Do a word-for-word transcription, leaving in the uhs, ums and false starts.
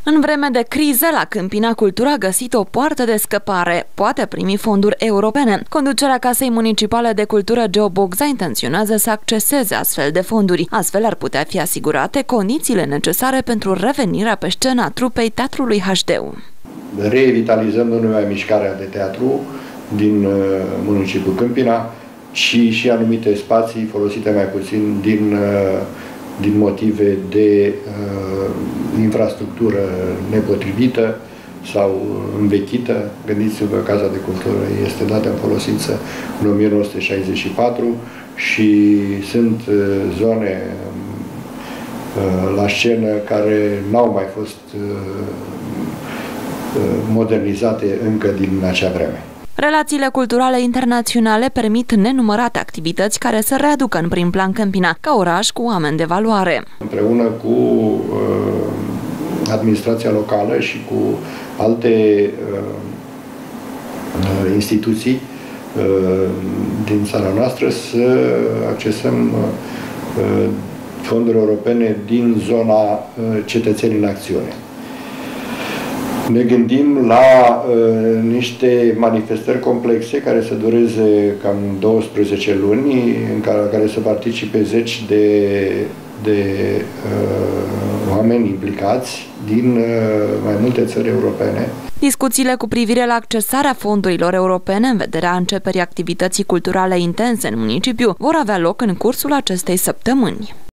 În vreme de criză, la Câmpina Cultura a găsit o poartă de scăpare. Poate primi fonduri europene. Conducerea Casei Municipale de Cultură Geo Bogza intenționează să acceseze astfel de fonduri. Astfel ar putea fi asigurate condițiile necesare pentru revenirea pe scenă a trupei Teatrului H D U. Revitalizăm nu numai mișcarea de teatru din uh, municipiul Câmpina, ci și anumite spații folosite mai puțin din uh, din motive de uh, infrastructură nepotrivită sau învechită. Gândiți-vă, Casa de Cultură este dată în folosință în o mie nouă sute șaizeci și patru și sunt uh, zone uh, la scenă care n-au mai fost uh, modernizate încă din acea vreme. Relațiile culturale internaționale permit nenumărate activități care să readucă în prim plan Câmpina, ca oraș cu oameni de valoare. Împreună cu uh, administrația locală și cu alte uh, instituții uh, din țara noastră să accesăm uh, fonduri europene din zona uh, cetățenii în acțiune. Ne gândim la uh, niște manifestări complexe care să dureze cam douăsprezece luni, în care, care să participe zeci de, de uh, oameni implicați din uh, mai multe țări europene. Discuțiile cu privire la accesarea fondurilor europene în vederea începerii activității culturale intense în municipiu vor avea loc în cursul acestei săptămâni.